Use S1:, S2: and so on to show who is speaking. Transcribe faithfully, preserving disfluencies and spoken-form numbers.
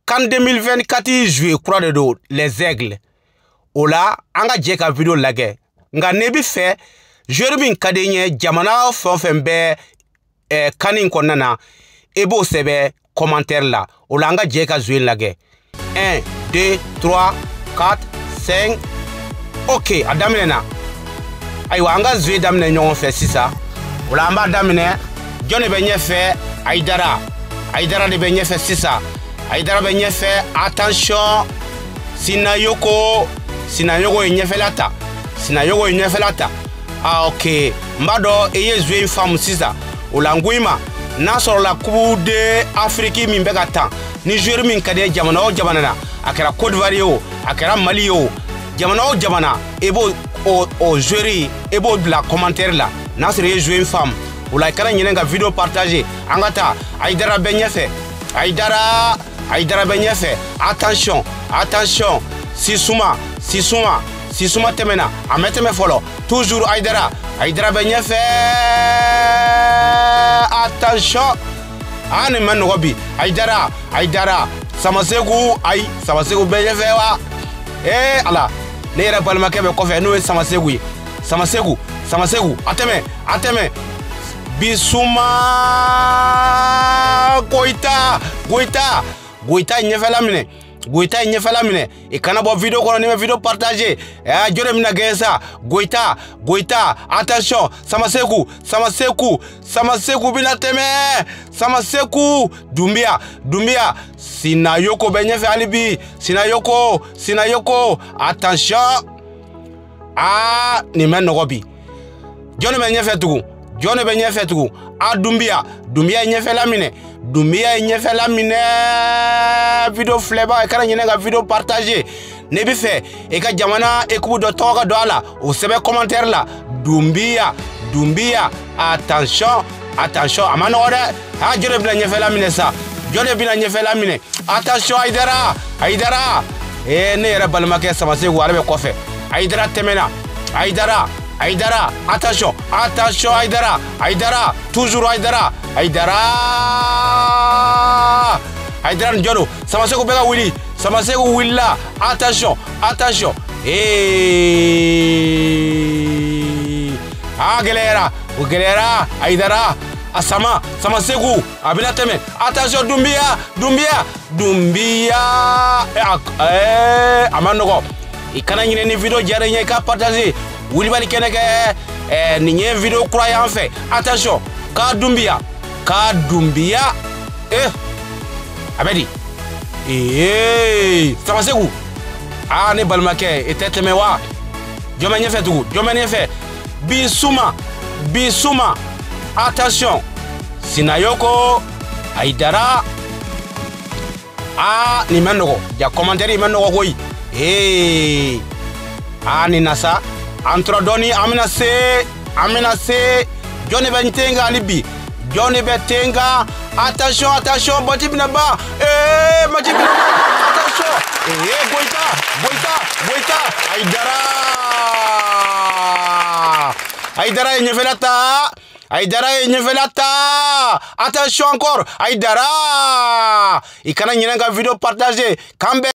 S1: CAN deux mille vingt-quatre joué kura de do les aigles. Ola anga jeka video lage. Nga nebi fe joueur min kadenye jamana fon fembe eh, kanin konana ebo sebe commentaire la. Ola anga jeka jouer lage. un, deux, trois, quatre, cinq. Ok, adamine na. Aywa anga jouer damine nyon fe sisa. Ola amba damine Johnny benye fe Aidara. Aidara de benye fe sisa. Aidara benye fe attention. Sinayoko Sinayoko enyefelata. Sinayoko enyefelata. Ah ok. Mbado eye jouer une femme sisa. Olanguima na sur la coupe de Afrique min bega tan. Ni joueur min kade jamana o jamana na. Akera Côte d'Ivoire, akera Mali o. Jamana o jamana ebo o o joueur ebo de la commentaire là. Na sur jouer une femme. Ola kana nyenga vidéo partager. Angata Aidara benyefe. Aidara Aidara benyefe. Attention, attention. Sisuma, Sisuma, Sisuma temena. Ameteme follow. Toujours Aidara. Aidara benyefe. Attention. Ane manobi. Aidara, Aidara. Samasegu, ay, Samasegu benyefe wa. Eh, ala. Nera palma kebe kofe no Samasegu. Samasegu, Samasegu. Ateme, ateme. Bisuma Goita, Goita, Goita nyefela mine. Goita nyefela mine. E kana bo video kono ni me video partager. Eh jore mina gesa. Goita, Goita, attention, Samasegu, Samasegu, Samasegu bila teme. Samasegu, Dumbia, Dumbia. Sinayoko benyefe alibi. Sinayoko, Sinayoko, attention. Ah, ni men nogobi. Jone benyefe tugu. John benye fetugu a Dumbia Dumbia nyefe la mine Dumbia nyefe la mine video fleba e kana nyenga video partager ne bi fe e ka jamana e kubu do toga do ala o sebe commentaire la Dumbia Dumbia attention attention amana ode ha jore bi nyefe la mine sa jore bi nyefe la mine attention Aidara Aidara e ne yere balma ke sama se wala be kofe Aidara temena Aidara Aidara, attention, attention Aidara, Aidara, toujours Aidara, Aidara, Aidara Ndjono, Samasegu bega Willy, Samasegu Willa, attention, attention, et ah galera, galera, Aidara, Asama, Samasegu, Abinateme, attention Dumbia, Dumbia, Dumbia, eh, Amanogo, et quand il y a une vidéo, il y a une partager. Wilibali keneke eh ninye video kura ya fait. Attention, ka Dumbia, ka Dumbia eh abedi. Eh, Samasegu. Ah ne balmake etete mewa. Jomanye fait tout, jomanye fait. Bisuma, Bisuma. Attention. Sinayoko Aidara. Ah ni manogo, ya commentaire manogo koi. Eh. Ah ni nasa entre doni amina se amina se Johnny bentenga alibi Johnny bentenga attention attention botibina ba eh matibina attention eh Goita Goita Goita Aidara Aidara nyevelata Aidara nyevelata attention encore Aidara ikana nyenga video partager kambe